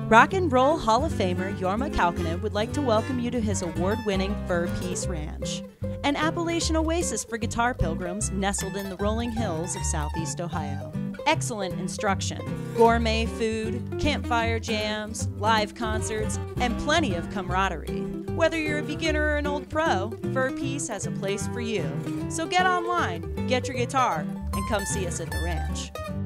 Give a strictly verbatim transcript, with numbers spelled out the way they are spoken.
Rock and Roll Hall of Famer Jorma Kaukonen would like to welcome you to his award-winning Fur Peace Ranch, an Appalachian oasis for guitar pilgrims nestled in the rolling hills of southeast Ohio. Excellent instruction, gourmet food, campfire jams, live concerts, and plenty of camaraderie. Whether you're a beginner or an old pro, Fur Peace has a place for you. So get online, get your guitar, and come see us at the ranch.